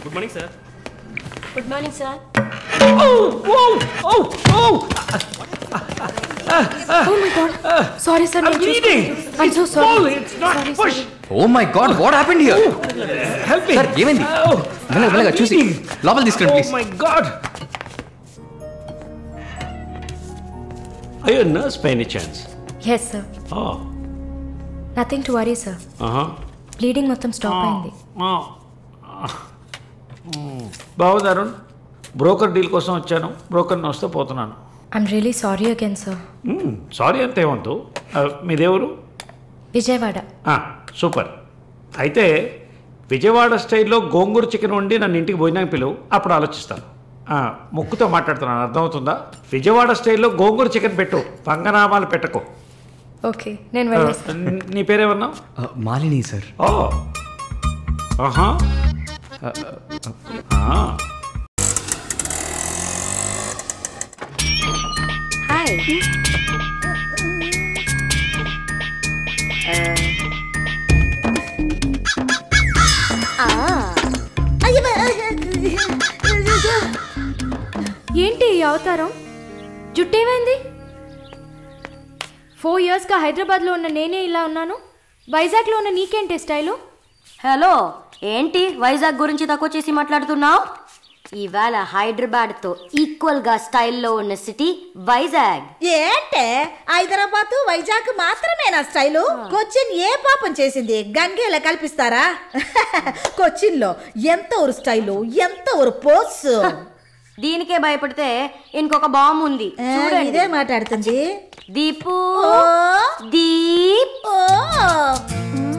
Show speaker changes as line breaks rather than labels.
Good morning sir.
Good morning sir. Oh my God. Sorry sir.
I'm bleeding.
I'm so sorry.
It's not push.
Oh my God, what happened here?
Help me.
Sir, ఏమైంది? మెల్లగా చూసి లోపల తీసుకెళ్ళండి please.
Oh my God. Are you a nurse by any chance?
Yes sir.
Oh.
Nothing to worry sir. Bleeding మొత్తం stop అయింది.
బాగుంది Arun. Broker deal కోసం వచ్చాను. బ్రోకర్ని వస్తే పోతున్నాను.
I'm really sorry again sir.
Sorry అంతే ఏమంతు. మీదేవరు?
విజయవాడ.
సూపర్. అయితే విజయవాడ స్టైల్లో గోంగూర చికెన్ వండి నన్ను ఇంటికి భోజనానికి పిలువు, అప్పుడు ఆలోచిస్తాను. ముక్కుతో మాట్లాడుతున్నాను, అర్థమవుతుందా? విజయవాడ స్టైల్లో గోంగూర చికెన్ పెట్టు, పంగనామాలు పెట్టకు.
ఓకే, నేను వెళ్ళేస్తాను.
నీ పేరేమన్నా?
మాలిని సార్.
ఆహా.
హాయ్. ఏంటి ఈ అవతారం? జుట్టేమైంది? 4 yearsగా హైదరాబాద్లో ఉన్న నేనే ఇలా ఉన్నాను, వైజాగ్లో ఉన్న నీకేంటి స్టైలు?
హలో, ఏంటి వైజాగ్ గురించి తక్కువ చేసి మాట్లాడుతున్నావు? ఇవాళ హైదరాబాద్తో ఈక్వల్గా స్టైల్లో ఉన్న సిటీ వైజాగ్.
ఏంటే హైదరాబాద్ వైజాగ్ మాత్రమేనా స్టైలు? కొచ్చిన్ ఏ పాపం చేసింది? గంగేలా కల్పిస్తారా? కొచ్చిన్లో ఎంత ఊరు స్టైలు, ఎంత ఊరు పోస్.
దీనికే భయపడితే ఇంకొక బాంబు ఉంది చూడండి.
ఇదే మాట్లాడుతుంది
దీపు. దీప్.